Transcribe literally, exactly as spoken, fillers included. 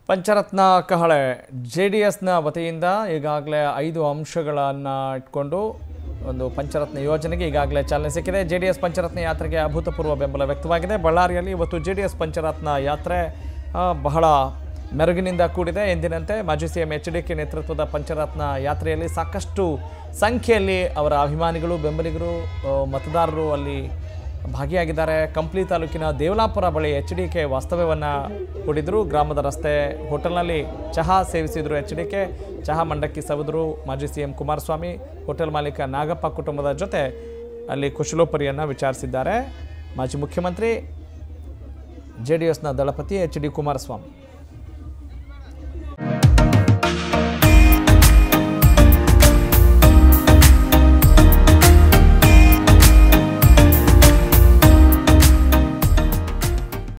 ಪಂಚರತ್ನ ಕಹಳೆ ಜೆಡಿಎಸ್ನ ವತಿಯಿಂದ ಈಗಾಗಲೇ ಐದು ಅಂಶಗಳನ್ನು ಇಟ್ಕೊಂಡು ಒಂದು ಪಂಚರತ್ನ ಯೋಜನೆಗೆ ಈಗಾಗಲೇ ಚಾಲನೆ ಸಿಕ್ಕಿದೆ. ಜೆಡಿಎಸ್ ಪಂಚರತ್ನ ಯಾತ್ರೆಗೆ ಅಭೂತಪೂರ್ವ ಬೆಂಬಲ ವ್ಯಕ್ತವಾಗಿದೆ. ಬಳ್ಳಾರಿಯಲ್ಲಿ ಇವತ್ತು ಜೆಡಿಎಸ್ ಪಂಚರತ್ನ ಯಾತ್ರೆ ಬಹಳ ಮೆರುಗಿನಿಂದ ಕೂಡಿದೆ. ಎಂದಿನಂತೆ ಮಾಜಿ ಸಿಎಂ ಎಚ್ ಡಿ ಕೆ ನೇತೃತ್ವದ ಪಂಚರತ್ನ ಯಾತ್ರೆಯಲ್ಲಿ ಸಾಕಷ್ಟು ಸಂಖ್ಯೆಯಲ್ಲಿ ಅವರ ಅಭಿಮಾನಿಗಳು, ಬೆಂಬಲಿಗರು, ಮತದಾರರು ಅಲ್ಲಿ ಭಾಗಿಯಾಗಿದ್ದಾರೆ. ಕಂಪ್ಲಿ ತಾಲೂಕಿನ ದೇವಲಾಪುರ ಬಳಿ ಎಚ್ ಡಿ ಕೆ ವಾಸ್ತವ್ಯವನ್ನು ಹೂಡಿದ್ರು. ಗ್ರಾಮದ ರಸ್ತೆ ಹೋಟೆಲ್ನಲ್ಲಿ ಚಹಾ ಸೇವಿಸಿದರು. ಎಚ್ ಡಿ ಕೆ ಚಹಾ ಮಂಡಕ್ಕಿ ಸವಿದರು. ಮಾಜಿ ಸಿ ಎಂ ಕುಮಾರಸ್ವಾಮಿ ಹೋಟೆಲ್ ಮಾಲೀಕ ನಾಗಪ್ಪ ಕುಟುಂಬದ ಜೊತೆ ಅಲ್ಲಿ ಕುಶಲೋಪರಿಯನ್ನು ವಿಚಾರಿಸಿದ್ದಾರೆ. ಮಾಜಿ ಮುಖ್ಯಮಂತ್ರಿ ಜೆ ಡಿ ಎಸ್ನ ದಳಪತಿ ಎಚ್ ಡಿ ಕುಮಾರಸ್ವಾಮಿ.